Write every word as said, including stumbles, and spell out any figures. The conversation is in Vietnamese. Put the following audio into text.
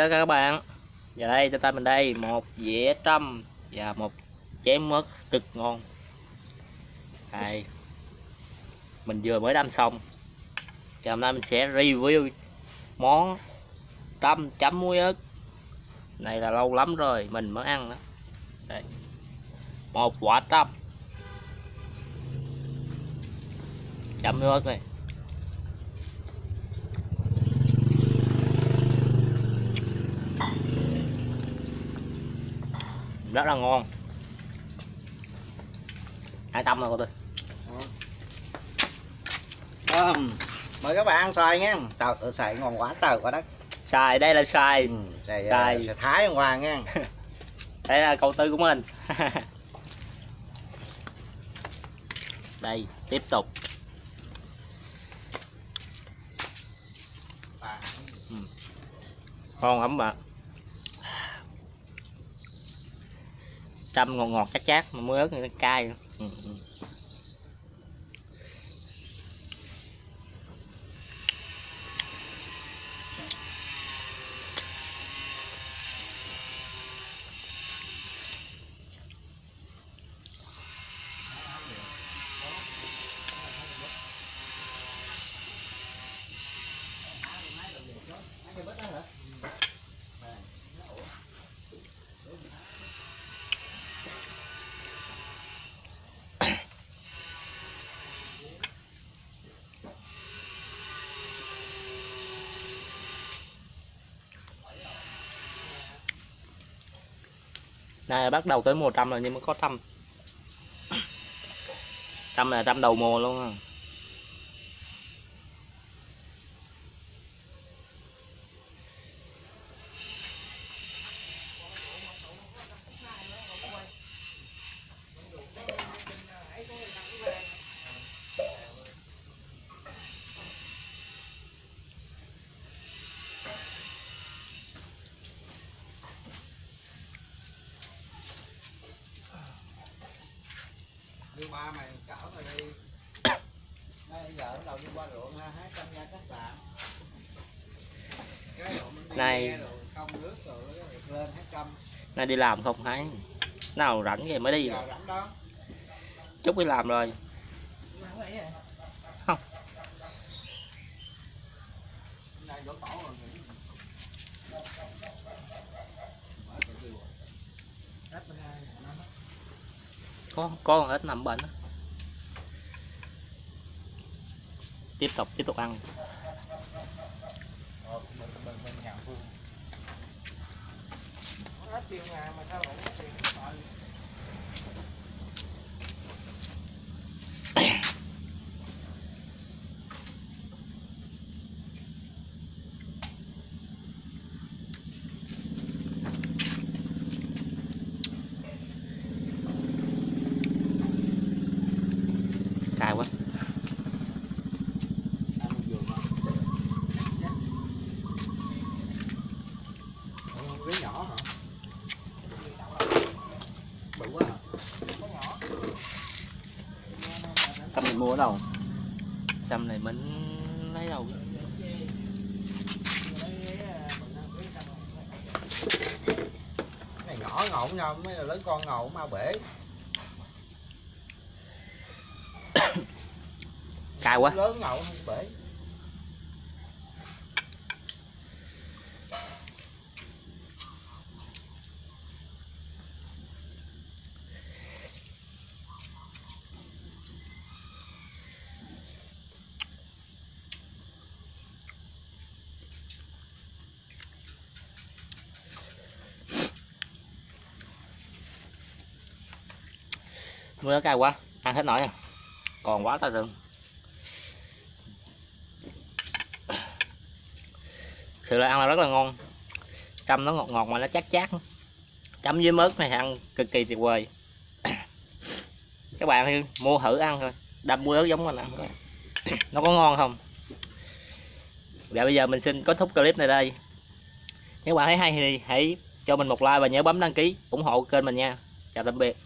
đó các bạn. Giờ đây cho tay mình đây một dĩa trăm và một chén mớt cực ngon. Đây, mình vừa mới đâm xong. Thì hôm nay mình sẽ review món trăm chấm muối ớt. Này là lâu lắm rồi mình mới ăn đó. Đây, một quả trăm chấm muối ớt này. Rất là ngon. Hai trăm rồi cô tôi. À, mời các bạn ăn xoài nha. Trời ơi, xoài ngon quá trời quá đất. Xoài đây là xoài. Ừ, xoài, xoài. xoài Thái hôm qua nha. Đây là câu tư của mình. Đây, tiếp tục. Ừ. Ngon lắm bạn. Trăm ngọt ngọt chát chát mà muối ớt nó cay. Ừ. Này bắt đầu tới mùa trăm rồi nhưng mà có trăm. Trăm là trăm đầu mùa luôn à. Đưa ba mày cảo rồi đi. Bây giờ bắt đầu đi qua ruộng ha, hái trăm nha các bạn. Cái ruộng mình đi Này không nước rồi nó lên hái trăm. Nay đi làm không hái. Nào rảnh vậy mới đi. Giờ rảnh đó. Chút đi làm rồi. Không. Này đổ tổ rồi. Có có ít nằm bệnh. Tiếp tục tiếp tục ăn. Cay quá. Cái nhỏ hả? Bự quá hả? Trăm mình mua ở đâu? Trăm này mình lấy đâu? Cái này nhỏ ngộ nhau, mấy là lớn con ngộ mau bể. Cay quá. Lớn ngộ không bể. Mưa cay quá, ăn hết nổi à. Còn quá ta rừng. Sự là ăn là rất là ngon. Trăm nó ngọt ngọt mà nó chát chát. Chấm với mớt này ăn cực kỳ tuyệt vời. Các bạn thì mua thử ăn thôi. Đâm muối ớt giống mình ăn thôi. Nó có ngon không? Và bây giờ mình xin kết thúc clip này đây. Nếu bạn thấy hay thì hãy cho mình một like và nhớ bấm đăng ký ủng hộ kênh mình nha. Chào tạm biệt.